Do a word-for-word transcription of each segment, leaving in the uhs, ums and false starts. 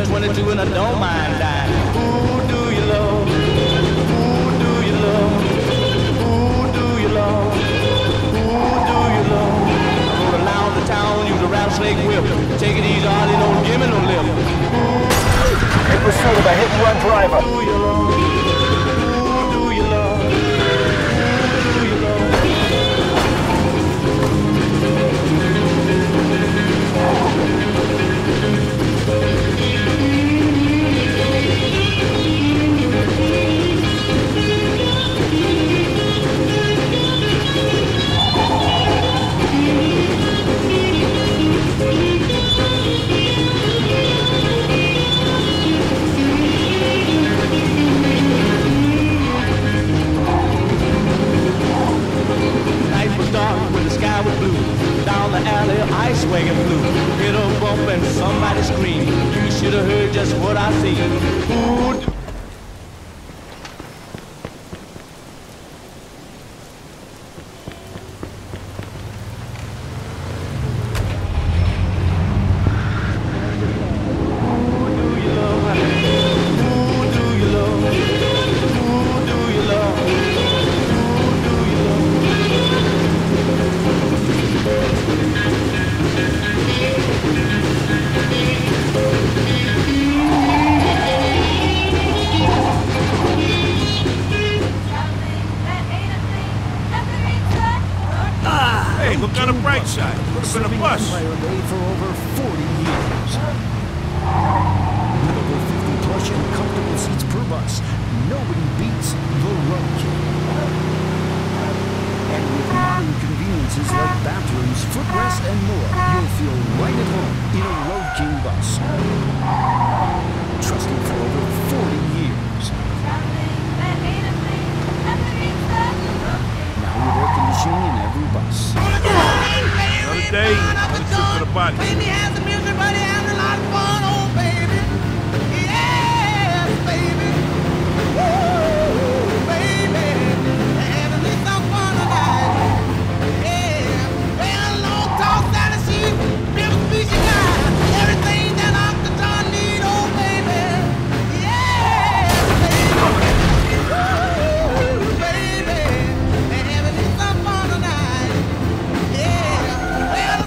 twenty-two and I don't mind dying. Who do you love? Who do you love? Who do you love? Who do you love? I rode around the town, use a rattlesnake whip. Take it easy, Harley, don't give me no lip. In pursuit of a hit-and-run driver. Who do you love? Who do you love? Who do you love? Down the alley, ice wagon flew. Hit a bump and somebody screamed. You should have heard just what I seen. Who Look on the bright side. Could have been a bus. Way for over forty years. With over fifty plush and comfortable seats per bus, nobody beats the Road King. And with modern conveniences like bathrooms, footrest, and more, you'll feel right at home in a Road King bus. Trusted for over forty years. Now with air conditioning in every bus. Another day, another trip to the body. Baby has the music, buddy has a lot of fun, oh baby. Yes, baby. Woo, baby. Having me some fun tonight. Yeah. Well, long tall Sally sheep, real species guy. Everything that Uncle John need, oh baby. Yes, baby. Woo, baby. Having me some fun tonight. Yeah. Well,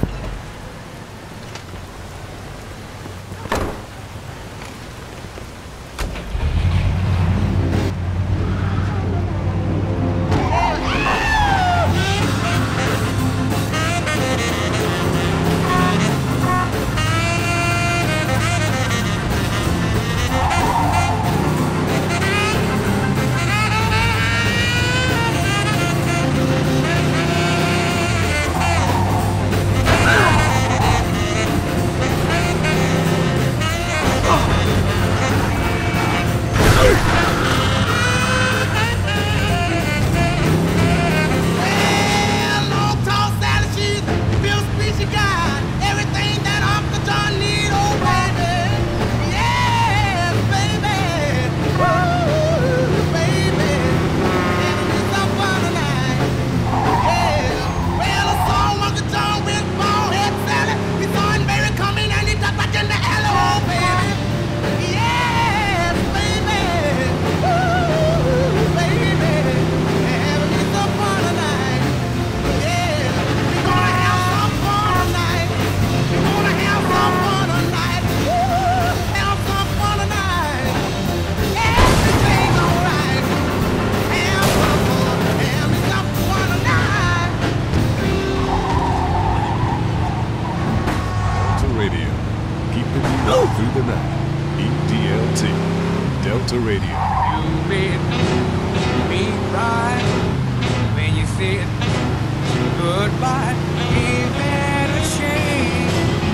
through the night. E D L T, Delta Radio. You made me right when you said goodbye. Ain't that a shame?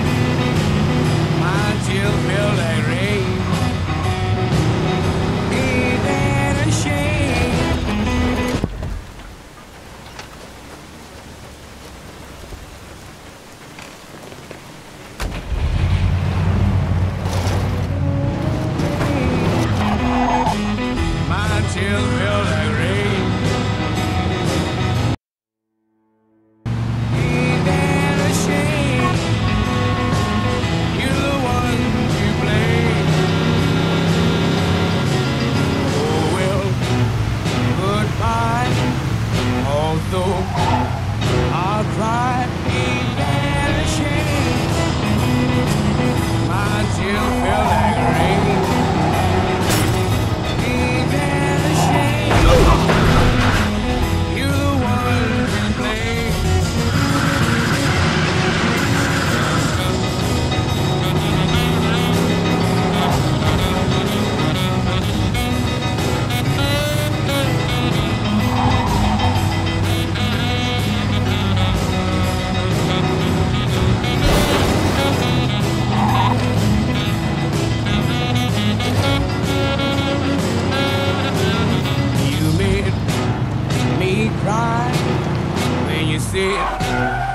My tears feel like rain. Ain't that a shame? Tears feel like rain. Ain't that right when you see it.